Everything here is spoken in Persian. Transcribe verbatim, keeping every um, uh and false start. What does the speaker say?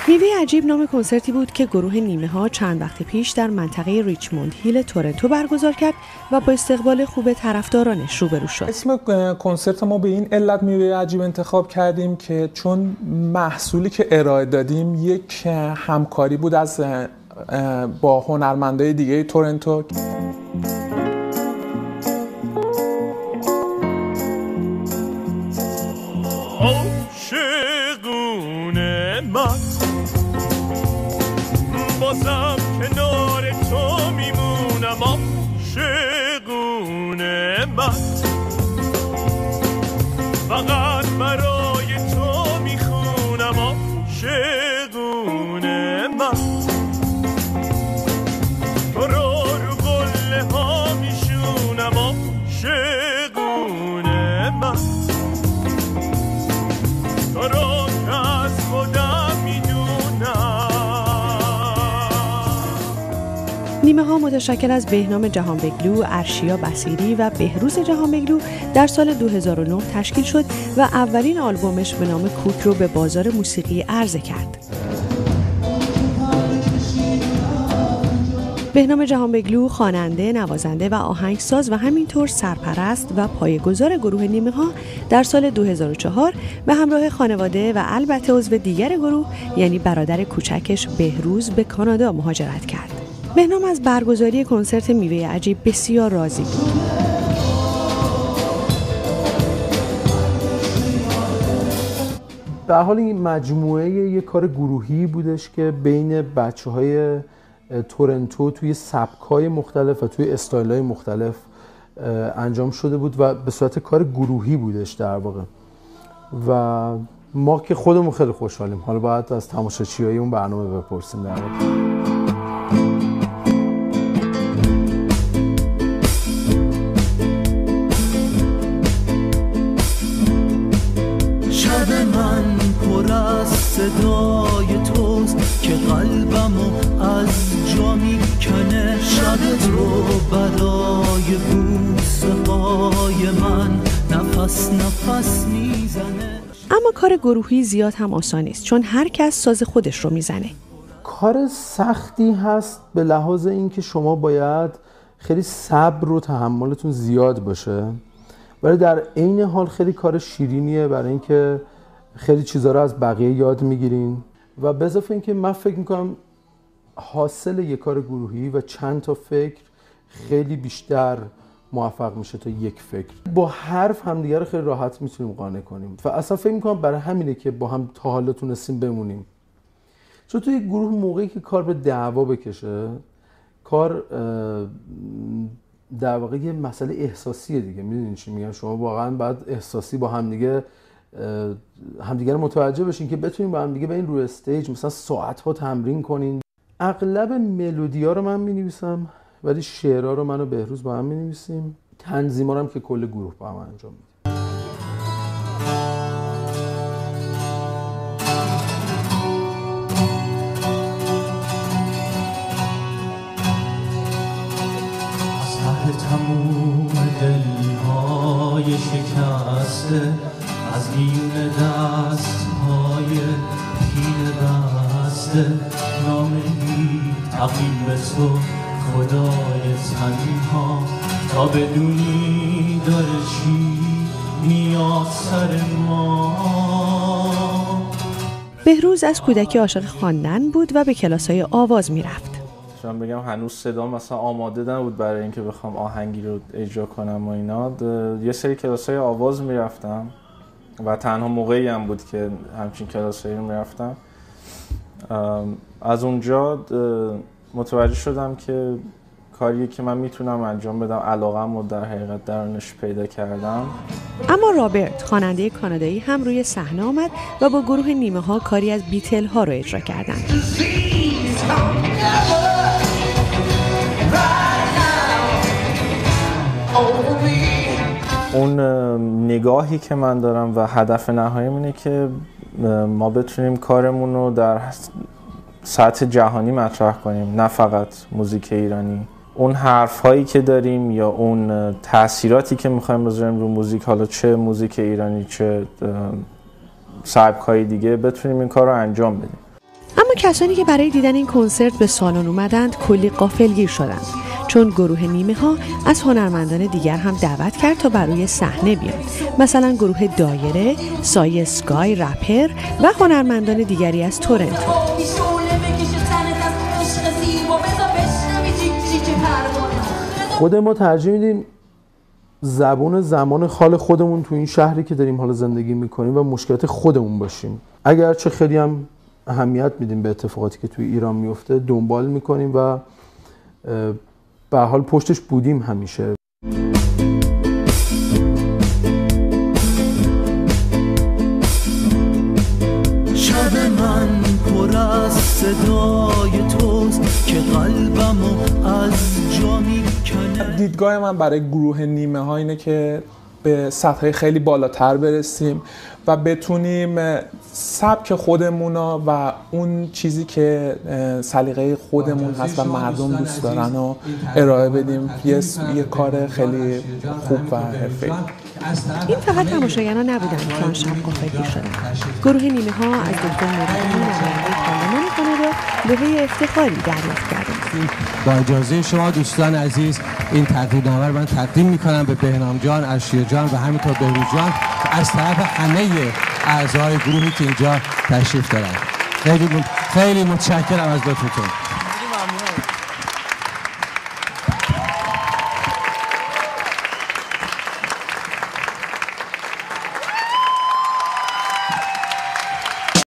میوه عجیب نام کنسرتی بود که گروه نیمه ها چند وقت پیش در منطقه ریچموند هیل تورنتو برگزار کرد و با استقبال خوب طرفدارانش روبرو شد. اسم کنسرت ما به این علت میوه عجیب انتخاب کردیم که چون محصولی که ارائه دادیم یک همکاری بود از با هنرمندای دیگه تورنتو. عاشقونه من بازم کنار تو میمونم، عاشقونه من فقط برای تو میخونم، عاشقونه من تو رو رو قله ها میشونم، عاشقونه من تو رو از خودم میدونم. نیمه ها متشکل از بهنام جهانبگلو، ارشیا بصیری و بهروز جهانبگلو در سال دو هزار و نه تشکیل شد و اولین آلبومش به نام کوک رو به بازار موسیقی عرضه کرد. بهنام جهانبگلو خواننده، نوازنده و آهنگساز و همینطور سرپرست و پایه‌گذار گروه نیمه ها در سال دو هزار و چهار به همراه خانواده و البته عضو دیگر گروه یعنی برادر کوچکش بهروز به کانادا مهاجرت کرد. بهنام از برگزاری کنسرت میوه عجیب بسیار راضی بود. در حال این مجموعه یک کار گروهی بودش که بین بچه‌های تورنتو توی سبک‌های مختلف و توی استایل‌های مختلف انجام شده بود و به صورت کار گروهی بودش در واقع. و ما که خودمون خیلی خوشحالیم. حالا باید از تماشاچیای اون برنامه بپرسیم در واقع. شب من پر از صدای توست که قلبمو از جا میکنه، شب تو برای بوسه های من نفس نفس میزنه. اما کار گروهی زیاد هم آسان نیست چون هر کس ساز خودش رو میزنه. کار سختی هست به لحاظ اینکه شما باید خیلی صبر و تحملتون زیاد باشه، ولی در عین حال خیلی کار شیرینیه برای اینکه خیلی چیزا رو از بقیه یاد میگیرین. و به اضافه اینکه من فکر میکنم حاصل یک کار گروهی و چند تا فکر خیلی بیشتر موفق میشه تا یک فکر. با حرف همدیگه رو خیلی راحت میتونیم قانع کنیم و اصلا فکر میکنم برای همینه که با هم تا حالا تونستیم بمونیم. چون توی گروه موقعی که کار به دعوا بکشه، کار در واقع یه مسئله احساسیه دیگه. میدونین چی میگم؟ شما واقعا باید احساسی با همدیگه همدیگه رو متوجه بشین که بتونین با همدیگه برین روی استیج مثلا ساعت‌ها تمرین کنین. اغلب ملودی‌ها رو من می‌نویسم ولی شعرها رو من و بهروز با هم می‌نویسیم. تنظیم‌ها رو هم که کل گروه با هم انجام میدیم. تموم دلهای شکسته از این دستهای پینه بسته، نامه‌ای تقدیم به تو خدای تنها، تا بدونی داره چی میاد سر ما. بهروز از کودکی عاشق خواندن بود و به کلاس‌های آواز میرفت. من بگم هنوز صدام مثلا آماده نبود برای اینکه بخوام آهنگی رو اجرا کنم و اینا. یه سری کلاس‌های آواز میرفتم و تنها موقعی هم بود که همچین کلاس‌هایی رو میرفتم. از اونجا متوجه شدم که کاریه که من میتونم انجام بدم، علاقه‌مو در حقیقت درونش پیدا کردم. اما رابرت خواننده کانادایی هم روی صحنه آمد و با گروه نیمه ها کاری از بیتل ها رو اجرا کردند. اون نگاهی که من دارم و هدف نهاییم اینه که ما بتونیم کارمون رو در سطح جهانی مطرح کنیم، نه فقط موزیک ایرانی. اون حرف‌هایی که داریم یا اون تأثیراتی که می‌خوایم بذاریم رو موزیک، حالا چه موزیک ایرانی چه سبک‌های دیگه، بتونیم این کار رو انجام بدیم. اما کسانی که برای دیدن این کنسرت به سالن اومدند کلی غافلگیر شدند، چون گروه نیمه ها از هنرمندان دیگر هم دعوت کرد تا بر روی صحنه بیان، مثلا گروه دایره، سایه اسکای رپر و هنرمندان دیگری از تورنتو. خود ما ترجیح میدیم زبون زمان خال خودمون تو این شهری که داریم حالا زندگی میکنیم و مشکلات خودمون باشیم. اگرچه خیلی هم اهمیت میدیم به اتفاقاتی که توی ایران میفته، دنبال میکنیم و به حال پشتش بودیم همیشه. شب من پر از صدای توست که قلبمو از جا میکنه. دیدگاه من برای گروه نیمه ها اینه که به سطح خیلی بالاتر برسیم و بتونیم سبک خودمونا و اون چیزی که سلیقه خودمون هست و مردم دوست دارن رو ارائه بدیم. یه, یه کار خیلی خوب و حرفه‌ای. این فقط تماشاگران نبودن که آن شب غافلگیر شدن. گروه نیمه ها از دکتر مرادی نماینده پارلمان کانادا لوحه افتخاری دریافت کردند. با اجازه شما دوستان عزیز، این تقدیرنامه رو من تقدیم میکنم به بهنام جان، ارشیا جان و همینطور بهروز جان از طرف همه اعضای گروهی که اینجا تشریف دارن. خیلی خیلی متشکرم از لطفتون.